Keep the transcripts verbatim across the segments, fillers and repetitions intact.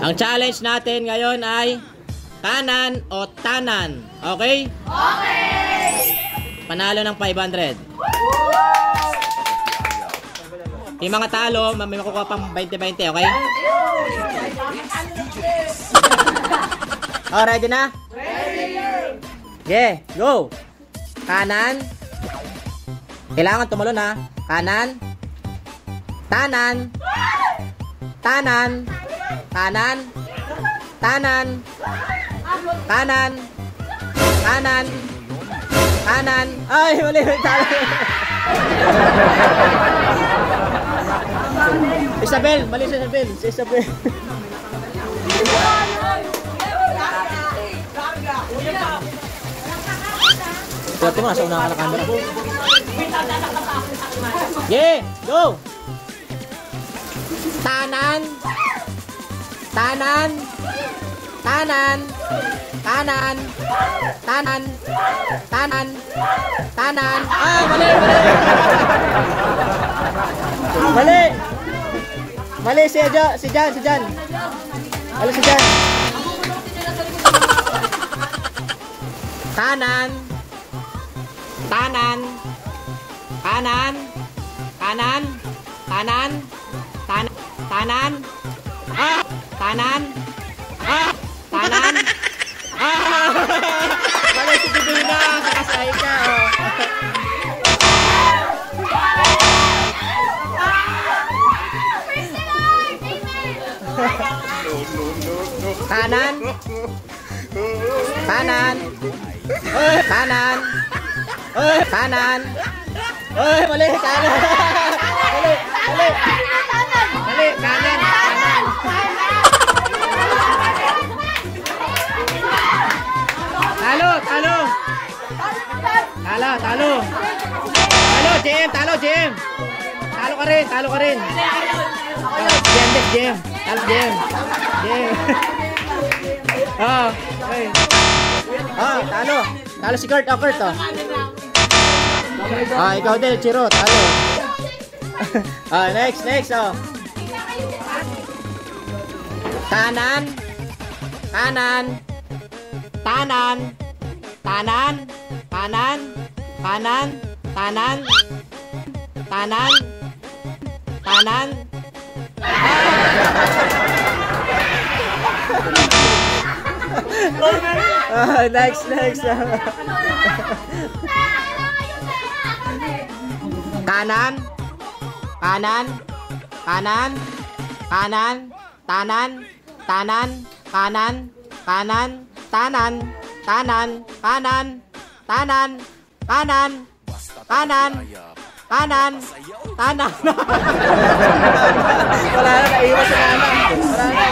Ang challenge natin ngayon ay kanan o tanan. Okay? Okay! Panalo ng five hundred. Yung mga talo, may makukuha pang twenty twenty, okay? Oh, ready na? Ready! Yeah, go! Kanan. Kailangan tumalon ha. Kanan. Tanan. Tanan. Kanan. Tanan. Kanan. Kanan. Kanan. Ay, mali. Isabel, mali si Isabel. Si Isabel. Ito mo, nasa una ka na camera. Yeah, go! Tanan. Tanan. Tanan. Tanan. Tanan. Tanan. Tanan. Ah, mali, mali. Mali. Mali si Jan, si Jan, si Jan. Mali si Jan. Tanan. Tanan. Kanan. Kanan. Tanan. Tan tanan. Ah, tanan. Ah, tanan. Ah! Mali si Bibina, nakasay ka. Oh. Kanan. Kanan. Eh, kanan. Eh, kanan. Eh, mali, kanan. Mali, mali. Mali, kanan. Kanan. Talo, talo. Talo, talo. Talo, J M, talo, J M. Talo ka rin, talo ka rin. J M, J M. Talo, J M. J M. Oh, okay. Oh, talo. Talo si Kurt, oh, Kurt, oh. Ah, ikaw din, Chiro, talo. Ah, next, next, oh. Kanan. Kanan. Tanan. Tanan. Kanan. Kanan. Tanan. Tanan. Tanan. Ah, next, next. Kanan. Kanan. Kanan. Kanan. Tanan. Tanan. Kanan. Kanan. Tanan. Tanan. Kanan. Tanan. Kanan. Kanan. Kanan. Tanan. Wala na, naiwas sa kanan. Wala na.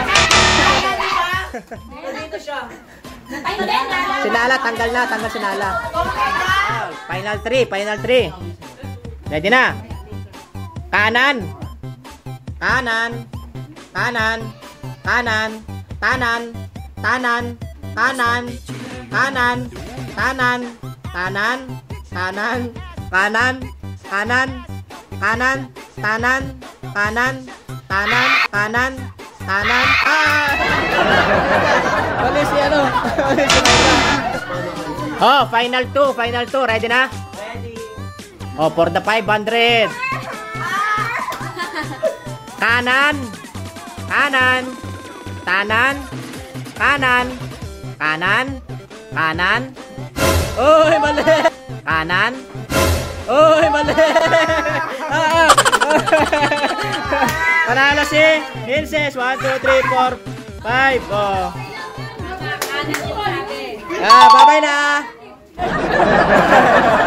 Dito siya. Sinala, tanggal na, tanggal sinala. Final three, final three. Ready na? Kanan. Kanan. Kanan. Kanan. Tanan. Tanan. Kanan. Kanan. Tanan. Tanan. Kanan. Kanan. Kanan. Kanan. Tanan. Kanan. Tanan. Kanan. Tanan. Ah! Mali si ano? Mali si Mayra. Oh, final two, final two. Ready na? Ready. Oh, for the five hundred. Kanan. Kanan. Tanan. Kanan. Kanan. Kanan. Oy, mali. Kanan. Oy, mali. Ah, ah. Panalo si Princess. one, two, three, four, five. Oh. Ah, bye-bye na.